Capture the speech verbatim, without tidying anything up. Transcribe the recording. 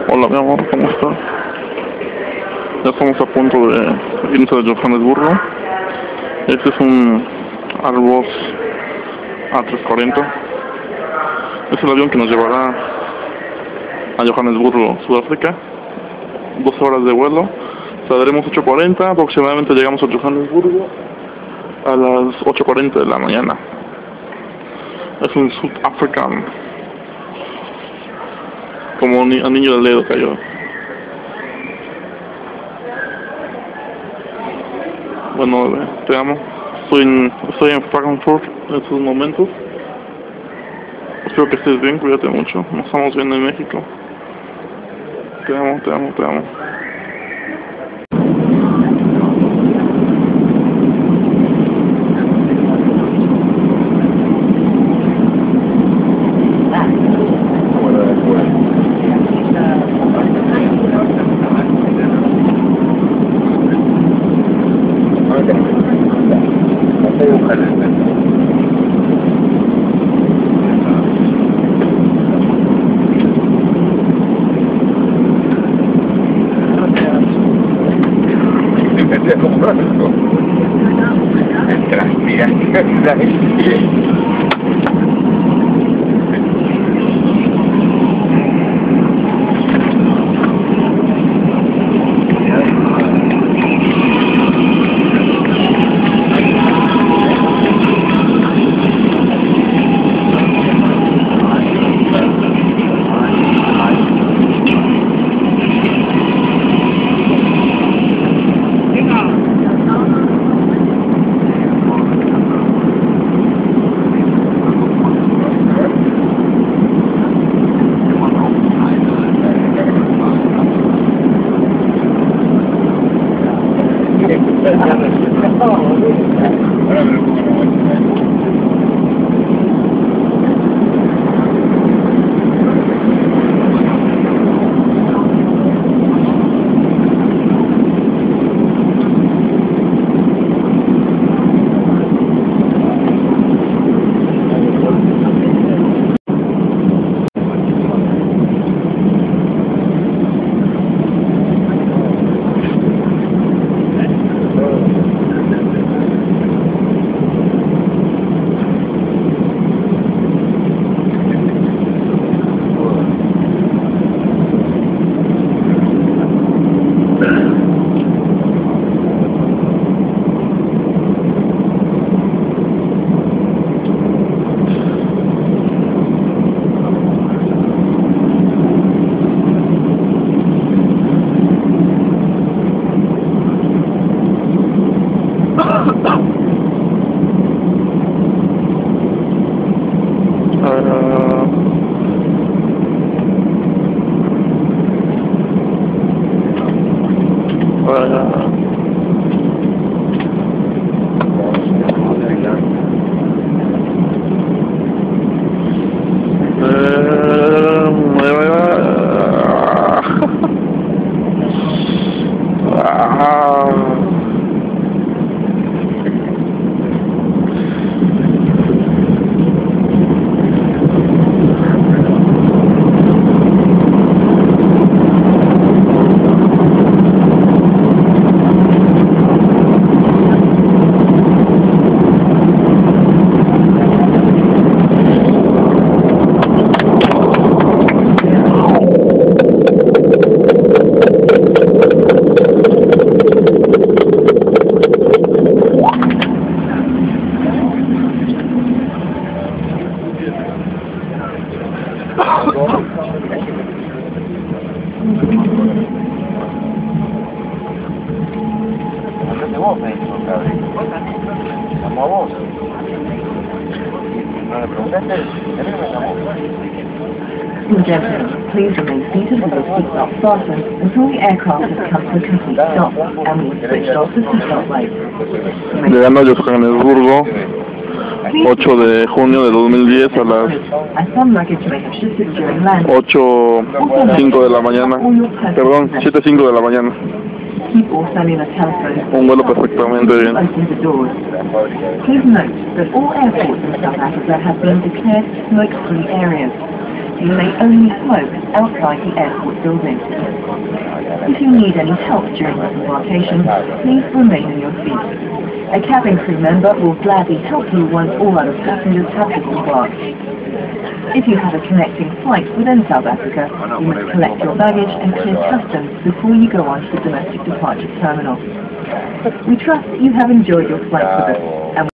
Hola mi amor, ¿cómo estás? Ya estamos a punto de irnos a Johannesburgo. Este es un Airbus A trescientos cuarenta. Es el avión que nos llevará a Johannesburgo, Sudáfrica. doce horas de vuelo. Saldremos ocho cuarenta, aproximadamente llegamos a Johannesburgo a las ocho cuarenta de la mañana. Es un South African. Como ni, al niño del dedo cayó. Bueno, bebé, te amo. Estoy en, estoy en Frankfurt en estos momentos. Espero que estés bien, cuídate mucho. Nos estamos viendo en México. Te amo, te amo, te amo. Please remain seated with your seatbelt fastened until the aircraft has come to a complete stop and we've switched off the seatbelt lights. Llegando a Johannesburgo, ocho de junio de dos mil diez a las ocho cinco de la mañana, perdón, siete cinco de la mañana. Un vuelo perfectamente bien. Please note that all airports in South Africa have been declared smoke-free areas. you may only smoke outside the airport building. If you need any help during this embarkation, please remain in your seat. A cabin crew member will gladly help you once all other passengers have disembarked. If you have a connecting flight within South Africa, you must collect your baggage and clear customs before you go on to the domestic departure terminal. We trust that you have enjoyed your flight with us, and